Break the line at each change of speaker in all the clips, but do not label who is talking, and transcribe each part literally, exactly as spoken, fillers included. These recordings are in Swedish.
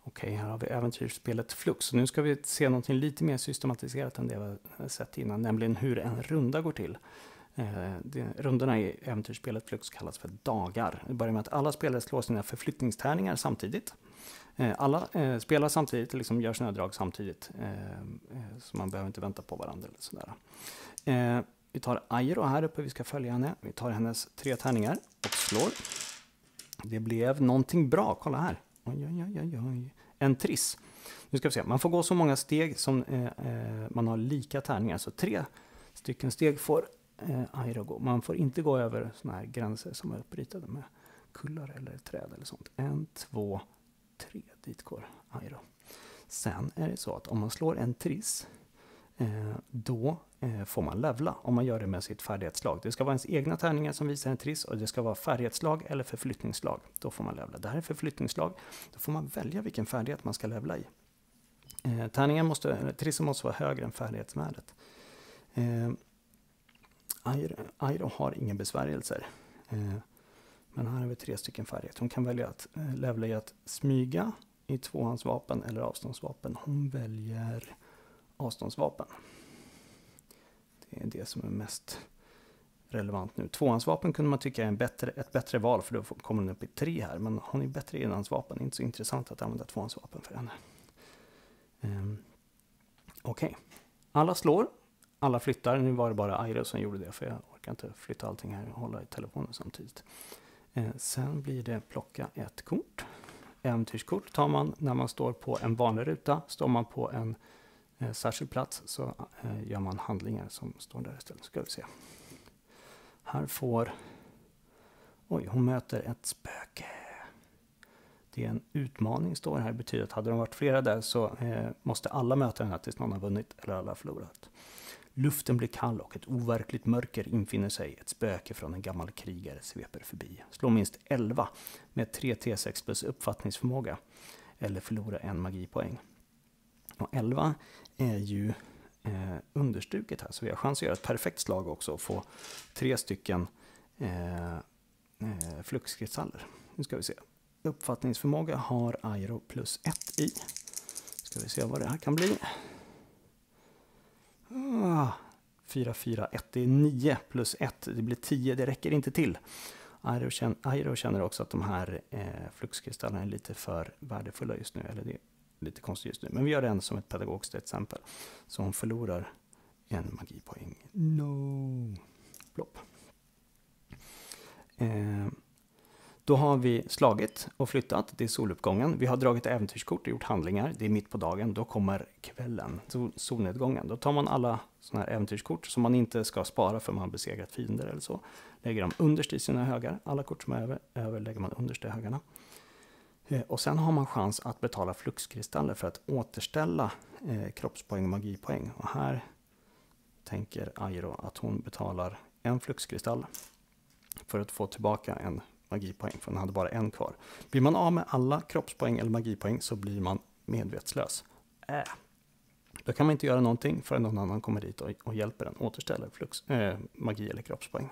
Okej, här har vi äventyrsspelet Flux. Nu ska vi se något lite mer systematiserat än det vi har sett innan, nämligen hur en runda går till. Eh, det, rundorna i äventyrsspelet Flux kallas för dagar. Det börjar med att alla spelare slår sina förflyttningstärningar samtidigt. Eh, alla eh, spelar samtidigt, liksom gör sina drag samtidigt. Eh, eh, så man behöver inte vänta på varandra eller sådär. Eh, vi tar Airo här uppe, vi ska följa henne. Vi tar hennes tre tärningar och slår. Det blev någonting bra, kolla här. Oj, oj, oj, oj. En triss. Nu ska vi se, man får gå så många steg som eh, eh, man har lika tärningar. Så tre stycken steg får eh, Airo gå. Man får inte gå över såna här gränser som är uppritade med kullar eller träd eller sånt. En, två, tre. Dit går Airo. Sen är det så att om man slår en triss, eh, då eh, får man levla om man gör det med sitt färdighetslag. Det ska vara ens egna tärningar som visar en triss och det ska vara färdighetslag eller förflyttningsslag. Då får man levla. Det här är förflyttningsslag. Då får man välja vilken färdighet man ska levla i. Eh, tärningen måste, eller trissen måste vara högre än färdighetsvärdet. Eh, Airo, Airo har ingen besvärjelser. Eh, men här har vi tre stycken färdigheter. Hon kan välja att eh, levla i att smyga i tvåhandsvapen eller avståndsvapen. Hon väljer avståndsvapen. Det är det som är mest relevant nu. Tvåhandsvapen kunde man tycka är en bättre, ett bättre val, för då kommer hon upp i tre här. Men hon är bättre i enhandsvapen. Det är inte så intressant att använda tvåhandsvapen för henne. Um, Okej. Okay. Alla slår. Alla flyttar. Nu var det bara Airo som gjorde det, för jag orkar inte flytta allting här och hålla i telefonen samtidigt. Uh, sen blir det plocka ett kort. Äventyrskort tar man när man står på en vanlig ruta. Står man på en eh, särskild plats så eh, gör man handlingar som står där istället. Ska vi se. Här får... Oj, hon möter ett spöke. Det är en utmaning, står här. Det betyder att hade de varit flera där så eh, måste alla möta den här tills någon har vunnit eller alla har förlorat. Luften blir kall och ett overkligt mörker infinner sig. Ett spöke från en gammal krigare sveper förbi. Slå minst elva med tre T sex plus uppfattningsförmåga. Eller förlora en magipoäng. Och elva är ju eh, understruket här. Så vi har chans att göra ett perfekt slag också. Och få tre stycken eh, eh, fluxkristaller. Nu ska vi se. Uppfattningsförmåga har Airo plus ett i. Ska vi se vad det här kan bli. fyra, fyra, ett, det är nio plus ett, det blir tio, det räcker inte till. Airo känner, Airo känner också att de här eh, fluxkristallerna är lite för värdefulla just nu, eller det är lite konstigt just nu. Men vi gör den som ett pedagogiskt exempel. Så hon förlorar en magipoäng. No! Plopp. Eh, Då har vi slagit och flyttat, det är soluppgången. Vi har dragit äventyrskort och gjort handlingar, det är mitt på dagen. Då kommer kvällen, solnedgången. Då tar man alla sådana här äventyrskort som man inte ska spara för man har besegrat fiender eller så. Lägger dem underst i sina högar. Alla kort som är över, över lägger man underst i högarna. Och sen har man chans att betala fluxkristaller för att återställa eh, kroppspoäng och magipoäng. Och här tänker Airo att hon betalar en fluxkristall för att få tillbaka en magipoäng, för den hade bara en kvar. Blir man av med alla kroppspoäng eller magipoäng så blir man medvetslös. Äh. Då kan man inte göra någonting förrän någon annan kommer dit och, och hjälper den, återställer flux, äh, magi eller kroppspoäng.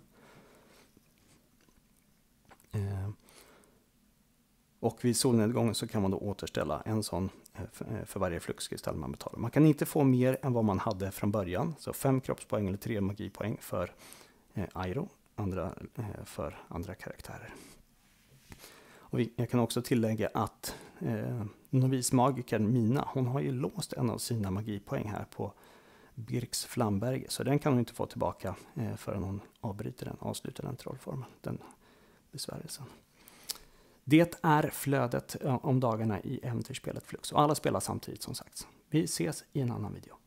Äh. Och vid solnedgången så kan man då återställa en sån för, för varje fluxkristall man betalar. Man kan inte få mer än vad man hade från början. Så fem kroppspoäng eller tre magipoäng för eh, Airo. Andra, eh, för andra karaktärer. Och vi, jag kan också tillägga att eh, novismagikern Mina, hon har ju låst en av sina magipoäng här på Birks Flamberg. Så den kan hon inte få tillbaka eh, förrän hon avbryter den, avslutar den trollformen, den besvärjelsen. Det är flödet om dagarna i äventyrsspelet Flux. Och alla spelar samtidigt som sagt. Vi ses i en annan video.